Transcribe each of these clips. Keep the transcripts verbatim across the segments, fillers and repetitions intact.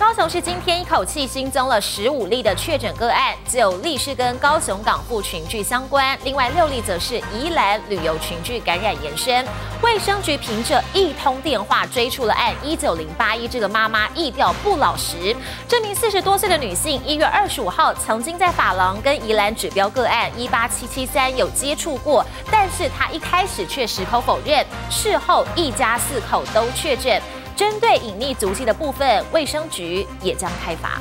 高雄市今天一口气新增了十五例的确诊个案，九例是跟高雄港埠群聚相关，另外六例则是宜兰旅游群聚感染延伸。卫生局凭着一通电话追出了案一九零八一这个妈妈疫调不老实。这名四十多岁的女性，一月二十五号曾经在发廊跟宜兰指标个案一八七七三有接触过，但是她一开始却矢口否认，事后一家四口都确诊。针对隐匿足迹的部分，卫生局也将开罚。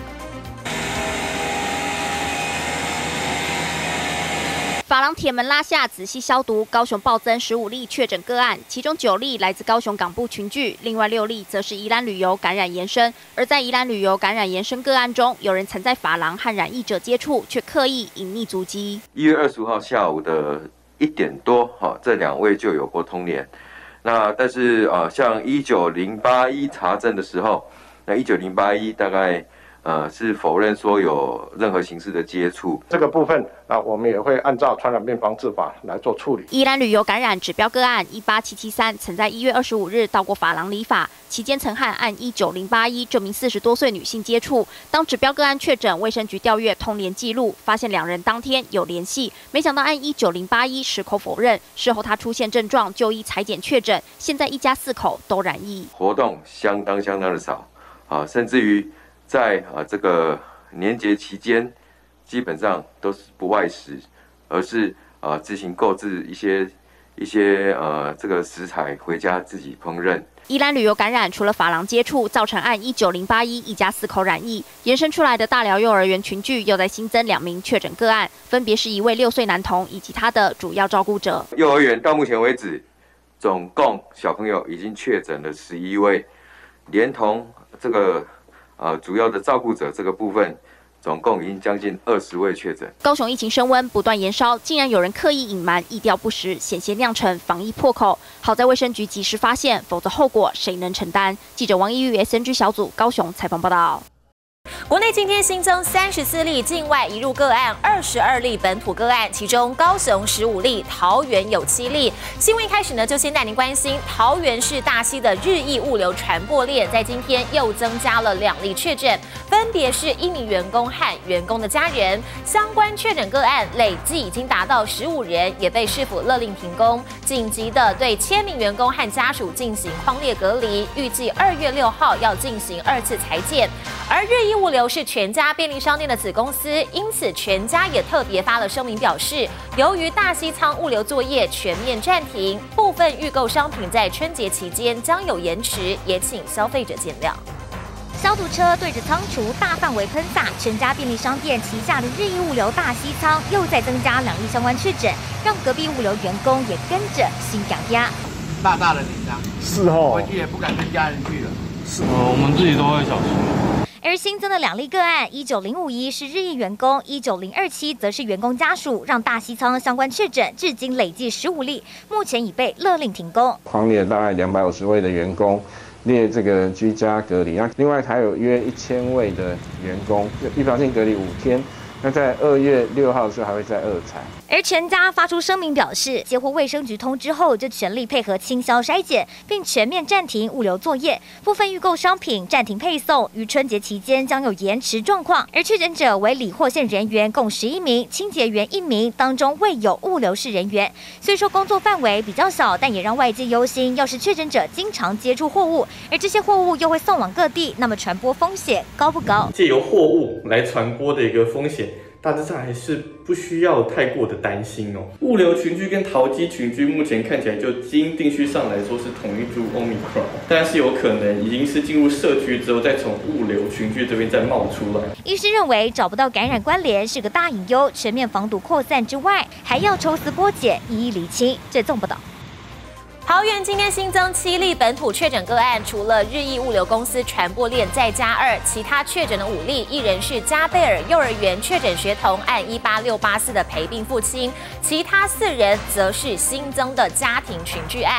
珐琅铁门拉下，仔细消毒。高雄暴增十五例确诊个案，其中九例来自高雄港埠群聚，另外六例则是宜兰旅游感染延伸。而在宜兰旅游感染延伸个案中，有人曾在珐琅和染疫者接触，却刻意隐匿足迹。 一月二十五号下午的一点多，哈，这两位就有过通联。那但是呃，像一九零八一查证的时候，那一九零八一大概呃是否认说有任何形式的接触。 这个部分啊，我们也会按照传染病防治法来做处理。 宜兰旅游感染指标个案一八七七三，曾在一月二十五日到过珐琅理发，期间曾和按一九零八一这名四十多岁女性接触。当指标个案确诊，卫生局调阅通联记录，发现两人当天有联系，没想到按一九零八一矢口否认。事后他出现症状，就医采检确诊，现在一家四口都染疫。 活动相当相当的少啊，甚至于在啊这个年节期间，基本上都是不外食，而是啊自行购置一些一些呃这个食材回家自己烹饪。 宜兰旅游感染除了珐琅接触，造成按一九零八一一家四口染疫，延伸出来的大寮幼儿园群聚又在新增两名确诊个案，分别是一位六岁男童以及他的主要照顾者。 幼儿园到目前为止，总共小朋友已经确诊了十一位，连同这个呃主要的照顾者这个部分。总共已经将近二十位确诊。 高雄疫情升温，不断延烧，竟然有人刻意隐瞒、疫调不实，险些酿成防疫破口。好在卫生局及时发现，否则后果谁能承担？记者王一玉 S N G 小组高雄采访报道。 国内今天新增三十四例境外移入个案，二十二例本土个案，其中高雄十五例，桃园有七例。新闻一开始呢，就先带您关心桃园市大溪的日益物流传播链，在今天又增加了两例确诊，分别是一名员工和员工的家人。相关确诊个案累计已经达到十五人，也被市府勒令停工，紧急的对千名员工和家属进行匡列隔离，预计二月六号要进行二次裁剪。而日益物流是全家便利商店的子公司，因此全家也特别发了声明表示，由于大溪仓物流作业全面暂停，部分预购商品在春节期间将有延迟，也请消费者见谅。 消毒车对着仓储大范围喷洒，全家便利商店旗下的日益物流大溪仓又再增加两例相关确诊，让隔壁物流员工也跟着心痒痒。 大大的紧张， 是哦， 回去也不敢跟家人去了。 是，呃，我们自己都会小心。 而新增的两例个案，一九零五一是日益员工，一九零二七则是员工家属，让大溪仓相关确诊至今累计十五例，目前已被勒令停工。 匡列大概两百五十位的员工列这个居家隔离，那另外还有约一千位的员工预防性隔离五天。那在二月六号的时候还会再二采。 而全家发出声明表示，接获卫生局通知后，就全力配合清消筛检，并全面暂停物流作业，部分预购商品暂停配送，于春节期间将有延迟状况。而确诊者为里霍县人员共十一名，清洁员一名，当中未有物流室人员。虽说工作范围比较小，但也让外界忧心，要是确诊者经常接触货物，而这些货物又会送往各地，那么传播风险高不高？ 借由货物来传播的一个风险。大致上还是不需要太过的担心哦。物流群聚跟淘机群聚目前看起来就基因定序上来说是同一株 Omicron， 但是有可能已经是进入社区之后，再从物流群聚这边再冒出来。 医师认为找不到感染关联是个大隐忧，全面防堵扩散之外，还要抽丝剥茧，一一厘清。这纵报道。 桃园今天新增七例本土确诊个案，除了日益物流公司传播链再加二，其他确诊的五例，一人是加贝尔幼儿园确诊学童，按一八六八四的陪病父亲，其他四人则是新增的家庭群聚案。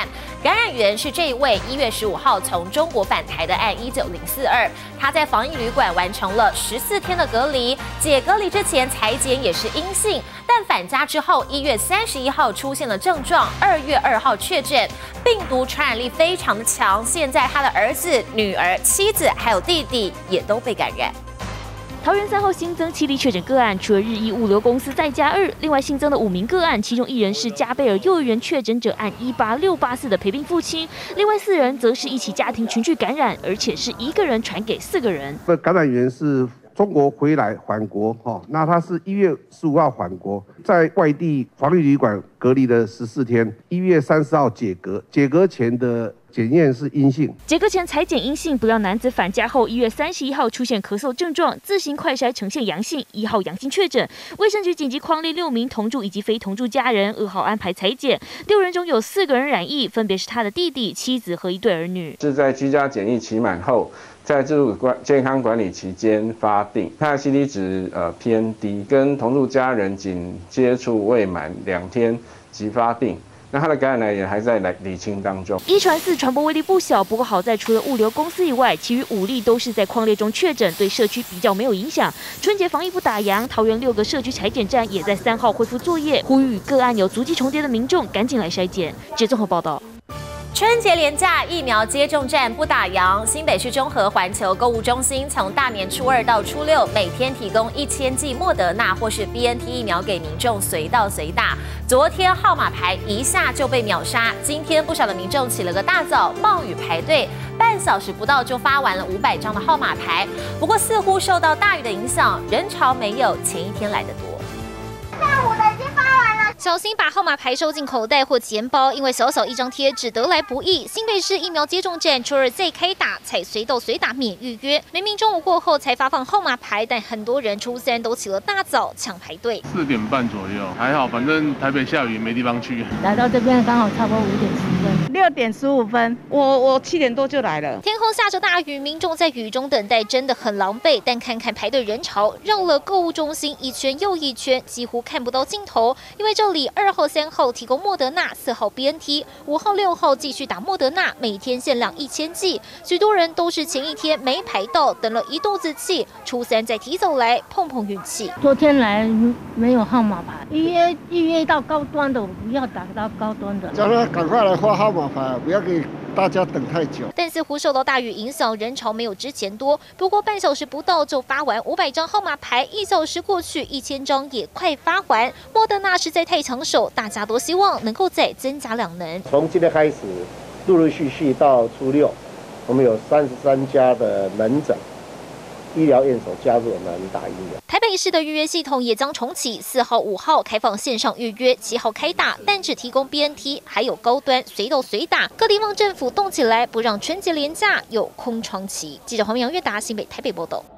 感染源是这一位一月十五号从中国返台的案一九零四二，他在防疫旅馆完成了十四天的隔离，解隔离之前采检也是阴性，但返家之后一月三十一号出现了症状，二月二号确诊，病毒传染力非常的强，现在他的儿子、女儿、妻子还有弟弟也都被感染。 桃园三号新增七例确诊个案，除了日一物流公司再加二，另外新增的五名个案，其中一人是加贝尔幼儿园确诊者案一八六八四的陪病父亲，另外四人则是一起家庭群聚感染，而且是一个人传给四个人。 感染源是中国回来返国哈，那他是一月十五号返国，在外地防疫旅馆隔离了十四天，一月三十号解隔，解隔前的检验是阴性， 解隔前采检阴性，不料男子返家后一月三十一号出现咳嗽症状，自行快筛呈现阳性，一号阳性确诊。卫生局紧急匡列六名同住以及非同住家人，二号安排采检，六人中有四个人染疫，分别是他的弟弟、妻子和一对儿女。 是在居家检疫期满后，在自主管健康管理期间发病，他的 C T 值呃偏低，跟同住家人仅接触未满两天即发病。那他的感染来源还在来厘清当中。 一传四传播威力不小，不过好在除了物流公司以外，其余五例都是在匡列中确诊，对社区比较没有影响。春节防疫不打烊，桃园六个社区采检站也在三号恢复作业，呼吁个案有足迹重叠的民众赶紧来筛检。记者综合报道。 春节连假疫苗接种站不打烊，新北市中和环球购物中心从大年初二到初六，每天提供一千剂莫德纳或是 B N T 疫苗给民众随到随打。昨天号码牌一下就被秒杀，今天不少的民众起了个大早，冒雨排队，半小时不到就发完了五百张的号码牌。不过似乎受到大雨的影响，人潮没有前一天来得多。 下午的已经发完了。小心把号码牌收进口袋或钱包，因为小小一张贴纸得来不易。新北市疫苗接种站初二再开打，采随到随打免预约。明明中午过后才发放号码牌，但很多人初三都起了大早抢排队。 四点半左右，还好，反正台北下雨没地方去。 来到这边刚好差不多五点十分，六点十五分，我我七点多就来了。 天空下着大雨，民众在雨中等待真的很狼狈，但看看排队人潮，绕了购物中心一圈又一圈，几乎看不到尽头。因为这里二号、三号提供莫德纳，四号 B N T， 五号、六号继续打莫德纳，每天限量一千剂。许多人都是前一天没排到，等了一肚子气，初三再提早来碰碰运气。 昨天来没有号码牌，预约预约到高端的，我不要打到高端的。 叫他赶快来发号码牌，不要给大家等太久。 但似乎受到大雨影响，人潮没有之前多。不过半小时不到就发完五百张号码牌，一小时过去，一千张也快发完。莫德纳实在太抢手，大家都希望能够再增加两能。 从今天开始，陆陆续续到初六，我们有三十三家的门诊、医疗院所加入我们打疫苗。 台北市的预约系统也将重启，四号、五号开放线上预约，七号开打，但只提供 B N T， 还有高端随到随打。各地方政府动起来，不让春节连假有空窗期。记者黄明阳、岳达新北台北报道。